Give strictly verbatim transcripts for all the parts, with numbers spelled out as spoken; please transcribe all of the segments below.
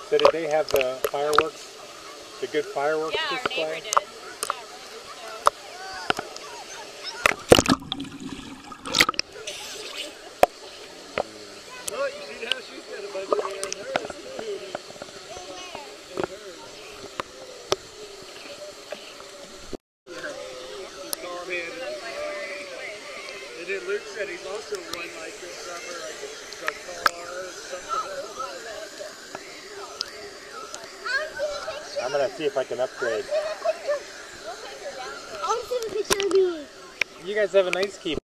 So did they have the fireworks, the good fireworks yeah, display? Yeah, our neighbor did. Look, you see how she's got a bunch of hair in hers too. In hers. He's bald-headed. And then Luke said he's also won like this summer, like a car or something. I'm gonna see if I can upgrade. I want to see a picture of me. You guys have a nice keep.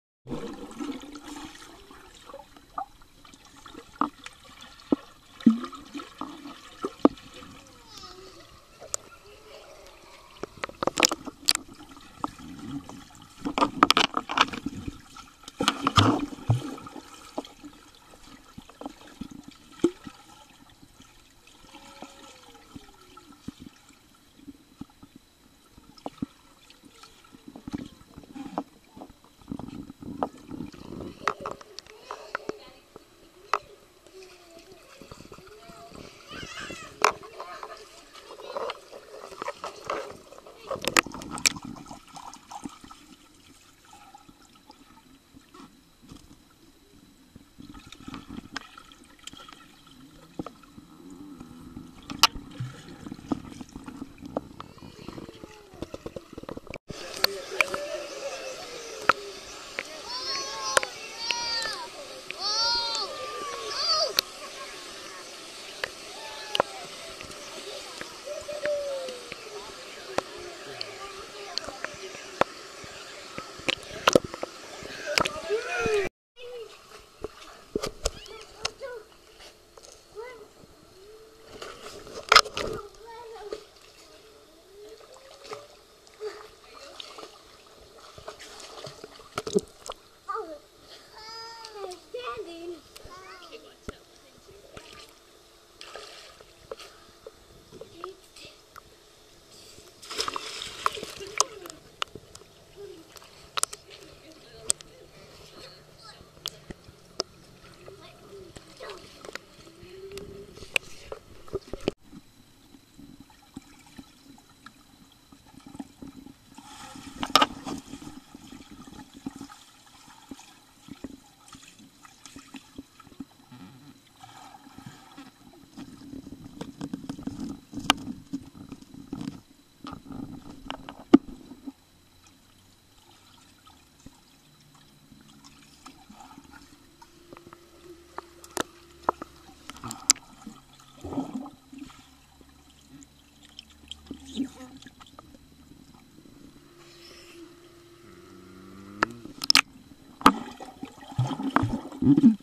Mm-mm.